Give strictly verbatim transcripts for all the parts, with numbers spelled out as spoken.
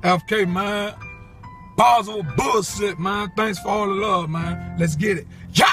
F K, man. Bars over bullshit, man. Thanks for all the love, man. Let's get it. Yeah!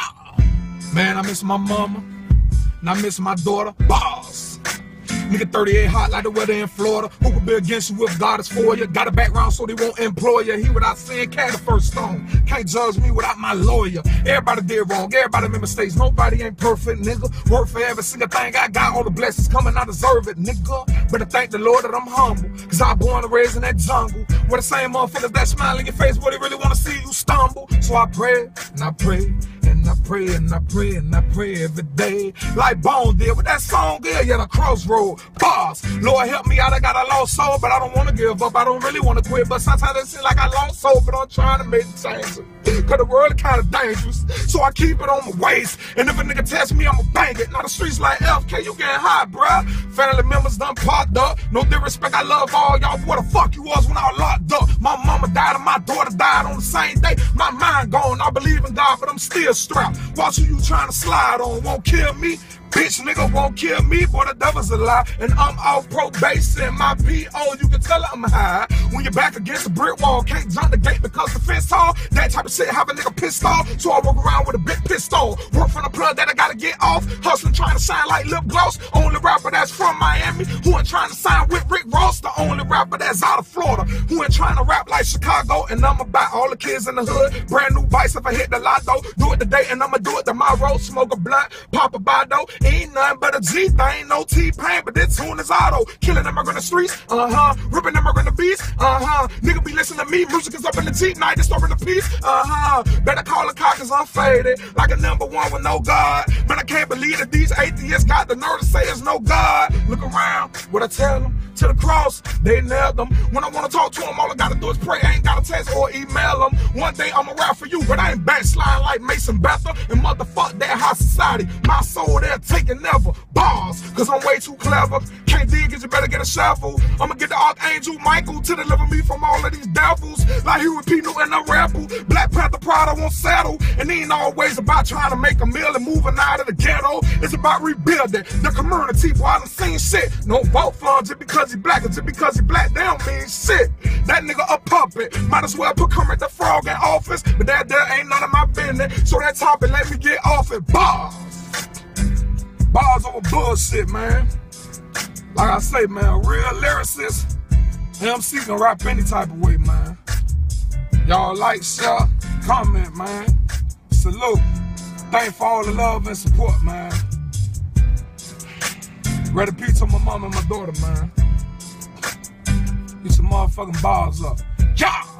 Man, I miss my mama. And I miss my daughter. Bars. Nigga thirty-eight hot like the weather in Florida. Who could be against you if God is for you? Got a background so they won't employ you. He without saying cat the first stone. Can't judge me without my lawyer. Everybody did wrong. Everybody made mistakes. Nobody ain't perfect, nigga. Work for every single thing I got. All the blessings coming, I deserve it, nigga. Better thank the Lord that I'm humble. Cause I was born and raised in that jungle. Where the same motherfuckers that smile in your face, boy, they really wanna see you stumble. So I pray and I pray. And I pray and I pray and I pray every day. Like Bone did with that song, yeah, yeah, the crossroad. Bars. Lord help me out, I got a lost soul, but I don't want to give up. I don't really want to quit, but sometimes it seems like I lost soul, but I'm trying to make changes. Cause the world is kind of dangerous, so I keep it on my waist. And if a nigga test me, I'ma bang it. Now the streets like F K, you getting hot, bruh. Family members done popped up. No disrespect, I love all y'all. What the fuck you was when I was locked up? My mama died and my daughter died on the same day. My mind gone, I believe in God, but I'm still strapped. Watch who you trying to slide on, won't kill me. Bitch, nigga won't kill me, boy, the devil's a lie. And I'm off probation, my P O, you can tell I'm high. When you're back against a brick wall, can't jump the gate because the fence tall. That type of shit have a nigga pissed off, so I walk around with a big pistol. Work from the plug that I gotta get off, hustling trying to shine like lip gloss. Only rapper that's from Miami, who ain't trying to sign with Rick Ross. The only rapper that's out of Florida, who ain't trying to rap like Chicago. And I'm about all the kids in the hood, brand new bikes if I hit the lotto. Do it today and I'ma do it tomorrow. Smoke a blunt, pop a bottle. Ain't nothing but a G thing, no T-Pain, but this tune is auto. Killing them in the streets, uh-huh. Ripping them in the beats, uh-huh. Nigga be listening to me, music is up in the Jeep, night disturbing the peace, uh-huh. Better call a car cause I'm faded, like a number one with no God. Man, I can't believe that these atheists got the nerve to say there's no God. Look around, what I tell them, to the cross, they nailed them. When I wanna talk to them, all I gotta do is pray, I ain't gotta text or email them. One day I'ma rap for you, but I ain't backsliding like Mason Bethel. And motherfuck that high society, my soul there taking never bars, cause I'm way too clever. Can't dig it, you better get a shovel. I'ma get the Archangel Michael to deliver me from all of these devils. Like Huey P. Newton and a rebel. Black Panther pride, I won't settle. And it ain't always about trying to make a meal and moving out of the ghetto. It's about rebuilding the community. Boy, I done seen shit. No vote for him just because he black, or just because he black, they don't mean shit. That nigga a puppet. Might as well put Kermit the Frog in office, but that there ain't none of my business. So that topic let me get off it. Bars. Bars over bullshit, man. Like I say, man, real lyricist. M C can rap any type of way, man. Y'all like, share, comment, man. Salute. Thank for all the love and support, man. Ready pizza to my mom and my daughter, man. Get some motherfucking bars up. Yeah!